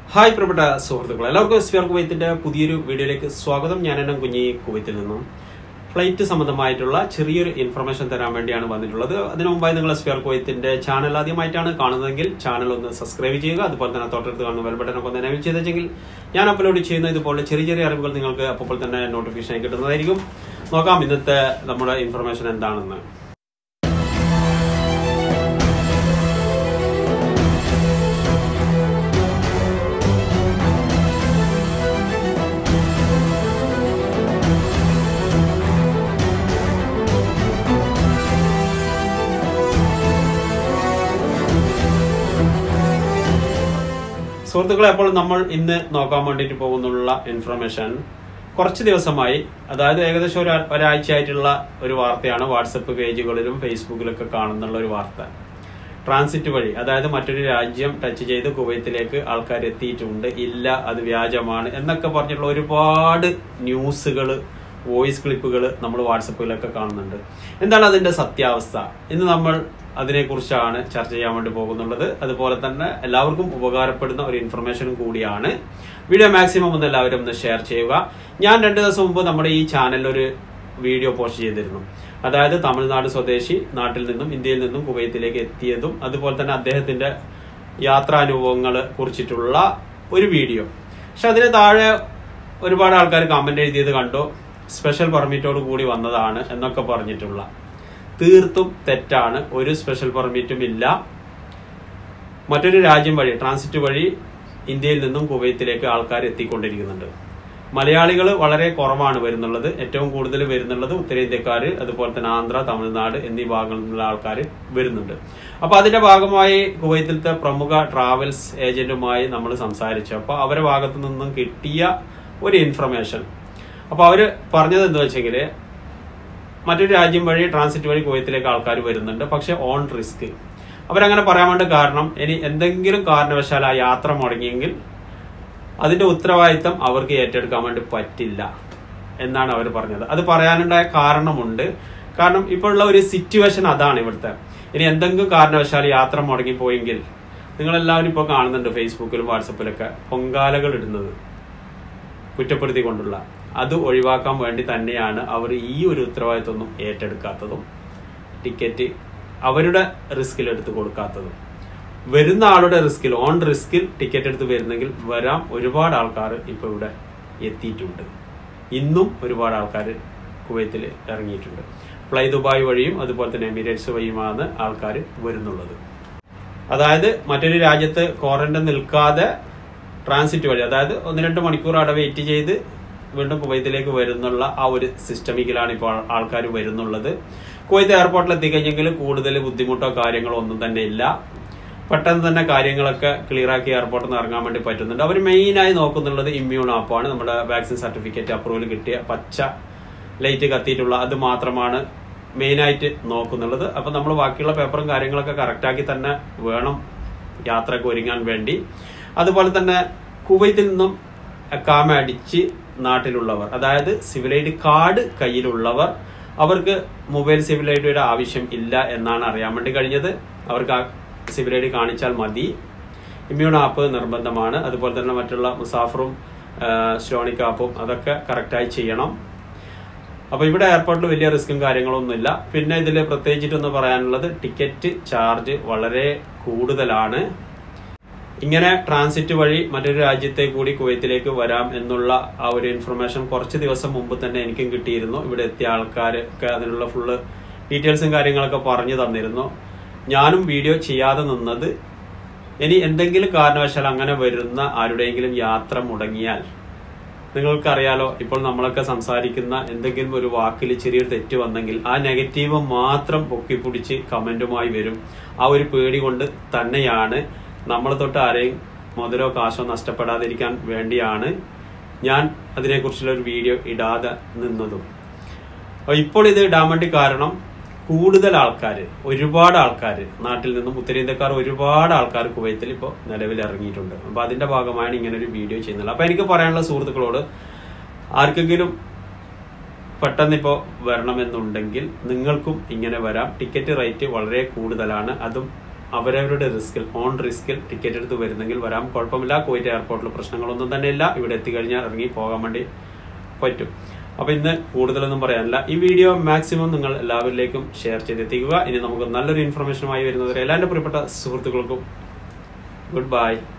Hi പ്രിയപ്പെട്ട സുഹൃത്തുക്കളെ, എല്ലാവർക്കും സ്ഫിയർ കുവൈത്തിന്റെ പുതിയൊരു വീഡിയോയിലേക്ക് സ്വാഗതം. ഞാൻ എന്നെ കുഞ്ഞി കുവൈത്തിൽ നിന്നും ഫ്ലൈറ്റ് സംബന്ധമായിട്ടുള്ള ചെറിയൊരു ഇൻഫർമേഷൻ തരാൻ വേണ്ടിയാണ് വന്നിട്ടുള്ളത്. അതിനു മുമ്പായി നിങ്ങൾ സ്ഫിയർ കുവൈത്തിന്റെ ചാനൽ ആദ്യമായിട്ടാണ് കാണുന്നതെങ്കിൽ ചാനൽ ഒന്ന് സബ്സ്ക്രൈബ് ചെയ്യുക. അതുപോലെ തന്നെ തൊട്ടടുത്ത് കാണുന്ന ബെൽ ബട്ടൺ ഒക്കെ ഒന്ന് എനേബിൾ ചെയ്തെങ്കിൽ ഞാൻ അപ്ലോഡ് ചെയ്യുന്ന ഇതുപോലെ ചെറിയ ചെറിയ അറിവുകൾ നിങ്ങൾക്ക് അപ്പോൾ തന്നെ നോട്ടിഫിക്കേഷൻ കിട്ടുന്നതായിരിക്കും. നോക്കാം ഇന്നത്തെ നമ്മുടെ ഇൻഫർമേഷൻ എന്താണെന്ന്. സുഹൃത്തുക്കളെ, അപ്പോൾ നമ്മൾ ഇന്ന് നോക്കാൻ വേണ്ടിയിട്ട് പോകുന്നുള്ള ഇൻഫർമേഷൻ കുറച്ച് ദിവസമായി, അതായത് ഏകദേശം ഒരാഴ്ചയായിട്ടുള്ള ഒരു വാർത്തയാണ്. വാട്സപ്പ് പേജുകളിലും ഫേസ്ബുക്കിലൊക്കെ കാണുന്നുള്ള ഒരു വാർത്ത. ട്രാൻസിറ്റ് വഴി, അതായത് മറ്റൊരു രാജ്യം ടച്ച് ചെയ്ത് കുവൈത്തിലേക്ക് ആൾക്കാർ എത്തിയിട്ടുണ്ട്, ഇല്ല അത് വ്യാജമാണ് എന്നൊക്കെ പറഞ്ഞിട്ടുള്ള ഒരുപാട് ന്യൂസുകൾ, വോയിസ് ക്ലിപ്പുകൾ നമ്മൾ വാട്സപ്പിലൊക്കെ കാണുന്നുണ്ട്. എന്താണ് അതിന്റെ സത്യാവസ്ഥ? ഇന്ന് നമ്മൾ അതിനെക്കുറിച്ചാണ് ചർച്ച ചെയ്യാൻ വേണ്ടി പോകുന്നുള്ളത്. അതുപോലെ തന്നെ എല്ലാവർക്കും ഉപകാരപ്പെടുന്ന ഒരു ഇൻഫർമേഷനും കൂടിയാണ്. വീഡിയോ മാക്സിമം ഒന്ന് എല്ലാവരും ഒന്ന് ഷെയർ ചെയ്യുക. ഞാൻ 2 ദിവസം മുമ്പ് നമ്മുടെ ഈ ചാനലിൽ ഒരു വീഡിയോ പോസ്റ്റ് ചെയ്തിരുന്നു. അതായത് തമിഴ്നാട് സ്വദേശി നാട്ടിൽ നിന്നും ഇന്ത്യയിൽ നിന്നും കുവൈത്തിലേക്ക് എത്തിയതും അതുപോലെ തന്നെ അദ്ദേഹത്തിന്റെ യാത്രാനുഭവങ്ങളെ കുറിച്ചിട്ടുള്ള ഒരു വീഡിയോ. പക്ഷെ അതിന് താഴെ ഒരുപാട് ആൾക്കാർ കമന്റ് എഴുതിയത് കണ്ടു. സ്പെഷ്യൽ പെർമിറ്റോട് കൂടി വന്നതാണ് എന്നൊക്കെ പറഞ്ഞിട്ടുള്ള. തീർത്തും തെറ്റാണ്. ഒരു സ്പെഷ്യൽ പെർമിറ്റും ഇല്ല. മറ്റൊരു രാജ്യം വഴി, ട്രാൻസിറ്റ് വഴി ഇന്ത്യയിൽ നിന്നും കുവൈത്തിലേക്ക് ആൾക്കാർ എത്തിക്കൊണ്ടിരിക്കുന്നുണ്ട്. മലയാളികൾ വളരെ കുറവാണ് വരുന്നുള്ളത്. ഏറ്റവും കൂടുതൽ വരുന്നുള്ളത് ഉത്തരേന്ത്യക്കാർ, അതുപോലെ തന്നെ ആന്ധ്ര, തമിഴ്നാട് എന്നീ ഭാഗങ്ങളിൽ നിന്നുള്ള ആൾക്കാർ വരുന്നുണ്ട്. അപ്പൊ അതിന്റെ ഭാഗമായി കുവൈത്തിലത്തെ പ്രമുഖ ട്രാവൽസ് ഏജന്റുമായി നമ്മൾ സംസാരിച്ചു. അപ്പൊ അവരുടെ ഭാഗത്തു നിന്നും കിട്ടിയ ഒരു ഇൻഫർമേഷൻ, അപ്പൊ അവര് പറഞ്ഞത് എന്താ വെച്ചെങ്കില്, മറ്റൊരു രാജ്യം വഴി ട്രാൻസിറ്റ് വഴി കുവൈത്തിലേക്ക് ആൾക്കാർ വരുന്നുണ്ട്, പക്ഷെ ഓൺ റിസ്ക്. അവരങ്ങനെ പറയാൻ വേണ്ട കാരണം, ഇനി എന്തെങ്കിലും കാരണവശാൽ ആ യാത്ര മുടങ്ങിയെങ്കിൽ അതിന്റെ ഉത്തരവാദിത്തം അവർക്ക് ഏറ്റെടുക്കാൻ വേണ്ടി പറ്റില്ല എന്നാണ് അവർ പറഞ്ഞത്. അത് പറയാനുണ്ടായ കാരണമുണ്ട്. കാരണം ഇപ്പോഴുള്ള ഒരു സിറ്റുവേഷൻ അതാണ് ഇവിടുത്തെ. ഇനി എന്തെങ്കിലും കാരണവശാൽ യാത്ര മുടങ്ങിപ്പോയെങ്കിൽ, നിങ്ങളെല്ലാവരും ഇപ്പോൾ കാണുന്നുണ്ട് ഫേസ്ബുക്കിലും വാട്സപ്പിലൊക്കെ പൊങ്കാലകൾ ഇടുന്നത് കുറ്റപ്പെടുത്തിക്കൊണ്ടുള്ള. അത് ഒഴിവാക്കാൻ വേണ്ടി തന്നെയാണ് അവർ ഈ ഒരു ഉത്തരവാദിത്വമൊന്നും ഏറ്റെടുക്കാത്തതും ടിക്കറ്റ് അവരുടെ റിസ്കിൽ എടുത്ത് കൊടുക്കാത്തതും. വരുന്ന ആളുടെ റിസ്കിൽ, ഓൺ റിസ്കിൽ ടിക്കറ്റ് എടുത്ത് വരുന്നെങ്കിൽ വരാം. ഒരുപാട് ആൾക്കാർ ഇപ്പൊ ഇവിടെ എത്തിയിട്ടുണ്ട്. ഇന്നും ഒരുപാട് ആൾക്കാർ കുവൈത്തിൽ ഇറങ്ങിയിട്ടുണ്ട്. ഫ്ലൈ ദുബായ് വഴിയും അതുപോലെ തന്നെ എമിറേറ്റ്സ് വഴിയുമാണ് ആൾക്കാർ വരുന്നുള്ളത്. അതായത് മറ്റൊരു രാജ്യത്ത് ക്വാറന്റൈൻ നിൽക്കാതെ ട്രാൻസിറ്റ് വഴി, അതായത് 1-2 മണിക്കൂർ അവിടെ വെയിറ്റ് ചെയ്ത് വീണ്ടും കുവൈത്തിലേക്ക് വരുന്നുള്ള ആ ഒരു സിസ്റ്റമിക്കിലാണ് ഇപ്പോൾ ആൾക്കാർ വരുന്നുള്ളത്. കുവൈത്ത് എയർപോർട്ടിൽ എത്തിക്കഴിഞ്ഞെങ്കിൽ കൂടുതൽ ബുദ്ധിമുട്ടോ കാര്യങ്ങളോ ഒന്നും തന്നെ ഇല്ല. പെട്ടെന്ന് തന്നെ കാര്യങ്ങളൊക്കെ ക്ലിയർ ആക്കി എയർപോർട്ടിൽ നിന്ന് ഇറങ്ങാൻ വേണ്ടി പറ്റുന്നുണ്ട്. അവർ മെയിനായി നോക്കുന്നുള്ളത് ഇമ്മ്യൂൺ ആപ്പാണ്. നമ്മുടെ വാക്സിൻ സർട്ടിഫിക്കറ്റ് അപ്രൂവൽ കിട്ടിയ പച്ച ലൈറ്റ് കത്തിയിട്ടുള്ള അത് മാത്രമാണ് മെയിനായിട്ട് നോക്കുന്നുള്ളത്. അപ്പൊ നമ്മൾ ബാക്കിയുള്ള പേപ്പറും കാര്യങ്ങളൊക്കെ കറക്റ്റാക്കി തന്നെ വേണം യാത്രക്ക് ഒരുങ്ങാൻ വേണ്ടി. അതുപോലെ തന്നെ കുവൈത്തിൽ നിന്നും എക്കാമ അടിച്ച് നാട്ടിലുള്ളവർ, അതായത് സിവിൽ ഐ ഡി കാർഡ് കയ്യിലുള്ളവർ, അവർക്ക് മൊബൈൽ സിവിൽ ഐ ഡിയുടെ ആവശ്യം ഇല്ല എന്നാണ് അറിയാൻ വേണ്ടി കഴിഞ്ഞത്. അവർക്ക് ആ സിവിൽ ഐ ഡി കാണിച്ചാൽ മതി. ഇമ്മ്യൂൺ ആപ്പ് നിർബന്ധമാണ്. അതുപോലെ തന്നെ മറ്റുള്ള മുസാഫറും സ്ലോണിക് ആപ്പും അതൊക്കെ കറക്റ്റായി ചെയ്യണം. അപ്പൊ ഇവിടെ എയർപോർട്ടിൽ വലിയ റിസ്ക്കും കാര്യങ്ങളൊന്നുമില്ല. പിന്നെ ഇതിൽ പ്രത്യേകിച്ചിട്ടൊന്ന് പറയാനുള്ളത്, ടിക്കറ്റ് ചാർജ് വളരെ കൂടുതലാണ്. ഇങ്ങനെ ട്രാൻസിറ്റ് വഴി മറ്റൊരു രാജ്യത്തേക്ക് കൂടി കുവൈത്തിലേക്ക് വരാം എന്നുള്ള ആ ഒരു ഇൻഫർമേഷൻ കുറച്ച് ദിവസം മുമ്പ് തന്നെ എനിക്കും കിട്ടിയിരുന്നു. ഇവിടെ എത്തിയ ആൾക്കാരൊക്കെ അതിനുള്ള ഫുള്ള് ഡീറ്റെയിൽസും കാര്യങ്ങളൊക്കെ പറഞ്ഞു തന്നിരുന്നു. ഞാനും വീഡിയോ ചെയ്യാതെ നിന്നത്, ഇനി എന്തെങ്കിലും കാരണവശാൽ അങ്ങനെ വരുന്ന ആരുടെയെങ്കിലും യാത്ര മുടങ്ങിയാൽ, നിങ്ങൾക്കറിയാലോ ഇപ്പോൾ നമ്മളൊക്കെ സംസാരിക്കുന്ന എന്തെങ്കിലും ഒരു വാക്കിൽ ചെറിയൊരു തെറ്റ് വന്നെങ്കിൽ ആ നെഗറ്റീവ് മാത്രം പൊക്കിപ്പിടിച്ച് കമന്റുമായി വരും. ആ ഒരു പേടി കൊണ്ട് തന്നെയാണ് നമ്മൾ തൊട്ട് ആരെയും മുതലോ കാശോ നഷ്ടപ്പെടാതിരിക്കാൻ വേണ്ടിയാണ് ഞാൻ അതിനെക്കുറിച്ചുള്ള ഒരു വീഡിയോ ഇടാതെ നിന്നതും. ഇപ്പോൾ ഇത് ഇടാൻ വേണ്ടി കാരണം, കൂടുതൽ ആൾക്കാർ, ഒരുപാട് ആൾക്കാർ നാട്ടിൽ നിന്നും, ഉത്തരേന്ത്യക്കാർ ഒരുപാട് ആൾക്കാർ കുവൈത്തിൽ ഇപ്പോൾ നിലവിൽ ഇറങ്ങിയിട്ടുണ്ട്. അപ്പൊ അതിന്റെ ഭാഗമാണ് ഇങ്ങനെ ഒരു വീഡിയോ ചെയ്യുന്നത്. അപ്പൊ എനിക്ക് പറയാനുള്ള സുഹൃത്തുക്കളോട്, ആർക്കെങ്കിലും പെട്ടെന്ന് ഇപ്പോൾ വരണമെന്നുണ്ടെങ്കിൽ നിങ്ങൾക്കും ഇങ്ങനെ വരാം. ടിക്കറ്റ് റേറ്റ് വളരെ കൂടുതലാണ്. അതും അവരവരുടെ റിസ്കിൽ ഓൺ റിസ്കിൽ ടിക്കറ്റ് എടുത്ത് വരുന്നെങ്കിൽ വരാം, കുഴപ്പമില്ല. കുവൈറ്റ് എയർപോർട്ടിൽ പ്രശ്നങ്ങളൊന്നും തന്നെ ഇല്ല. ഇവിടെ എത്തിക്കഴിഞ്ഞാൽ ഇറങ്ങി പോകാൻ വേണ്ടി പറ്റും. അപ്പൊ ഇന്ന് കൂടുതലൊന്നും പറയാനില്ല. ഈ വീഡിയോ മാക്സിമം നിങ്ങൾ എല്ലാവരിലേക്കും ഷെയർ ചെയ്തെത്തിക്കുക. ഇനി നമുക്ക് നല്ലൊരു ഇൻഫർമേഷനുമായി വരുന്നവരെ എല്ലാ എൻ്റെ പ്രിയപ്പെട്ട സുഹൃത്തുക്കൾക്കും ഗുഡ് ബൈ.